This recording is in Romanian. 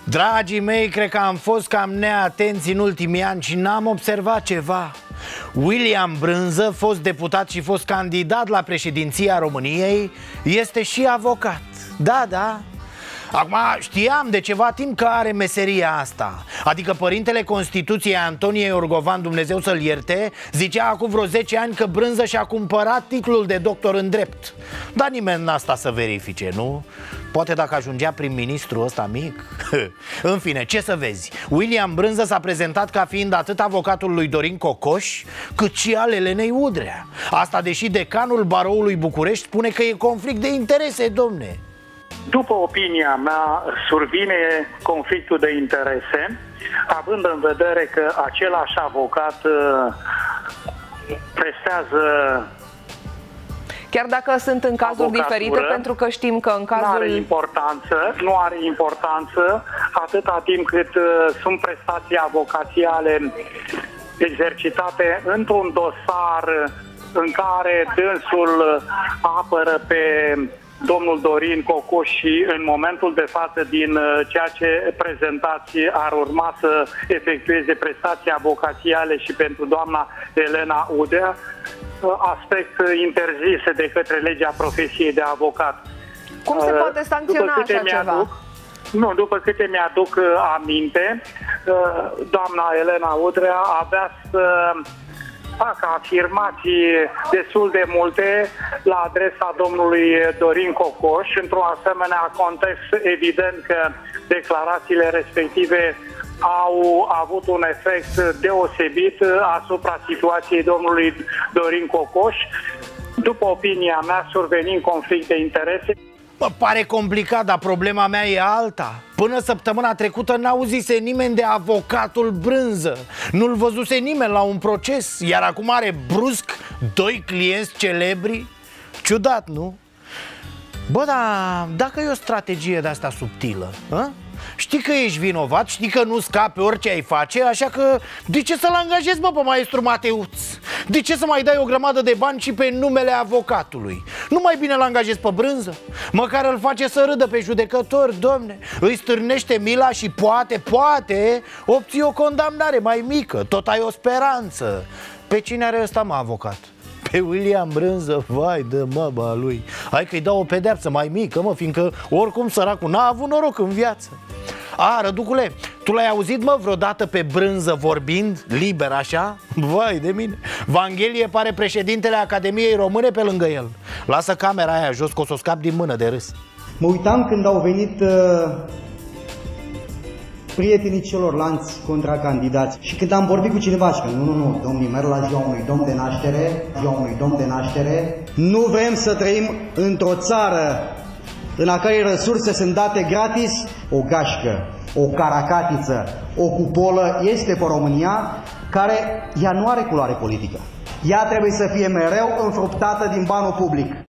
Dragii mei, cred că am fost cam neatenți în ultimii ani și n-am observat ceva. William Brânză, fost deputat și fost candidat la președinția României, este și avocat. Da, da. Acum știam de ceva timp că are meseria asta. Adică părintele Constituției Antonie Iorgovan, Dumnezeu să-l ierte, zicea acum vreo 10 ani că Brânză și-a cumpărat titlul de doctor în drept. Dar nimeni n-a stat să verifice, nu? Poate dacă ajungea prim-ministru ăsta mic. În fine, ce să vezi, William Brânză s-a prezentat ca fiind atât avocatul lui Dorin Cocoș, cât și al Elenei Udrea. Asta deși decanul Baroului București spune că e conflict de interese, domne. După opinia mea, survine conflictul de interese, având în vedere că același avocat prestează... Chiar dacă sunt în cazuri diferite, pentru că știm că în cazul... Nu are importanță atâta timp cât sunt prestații avocațiale exercitate într-un dosar în care dânsul apără pe domnul Dorin Cocoș și în momentul de față din ceea ce prezentați ar urma să efectueze prestații avocațiale și pentru doamna Elena Udrea, aspect interzis de către legea profesiei de avocat. Cum se poate sancționa așa ceva? După câte mi-aduc aminte, doamna Elena Udrea avea să facă afirmații destul de multe la adresa domnului Dorin Cocoș. Într-un asemenea context, evident că declarațiile respective au avut un efect deosebit asupra situației domnului Dorin Cocoș. După opinia mea, survenind conflict de interese. Mă pare complicat, dar problema mea e alta. Până săptămâna trecută n-auzise nimeni de avocatul Brânză. Nu-l văzuse nimeni la un proces. Iar acum are brusc 2 clienți celebri. Ciudat, nu? Bă, dar dacă e o strategie de-asta subtilă, a? Știi că ești vinovat, știi că nu scapi orice ai face, așa că de ce să-l angajezi, bă, pe maestru Mateuț? De ce să mai dai o grămadă de bani și pe numele avocatului? Nu mai bine-l angajezi pe Brânză? Măcar îl face să râdă pe judecători, domne. Îi stârnește mila și poate obții o condamnare mai mică. Tot ai o speranță. Pe cine are ăsta, mă, avocat? Pe William Brânză, vai de măba lui. Hai că-i dau o pedeapsă mai mică, mă, fiindcă oricum săracul n-a avut noroc în viață. Răducule, tu l-ai auzit, mă, vreodată pe Brânză vorbind liber așa? Vai de mine. Vanghelie pare președintele Academiei Române pe lângă el. Lasă camera aia jos, că o să o scap din mână de râs. Mă uitam când au venit prietenii celorlalți contracandidați și când am vorbit cu cineva și că nu, domnii, merg la ziua unui domn de naștere, nu vrem să trăim într-o țară în a cărei resurse sunt date gratis. O gașcă, o caracatiță, o cupolă este pe România, care ea nu are culoare politică. Ea trebuie să fie mereu înfruptată din banul public.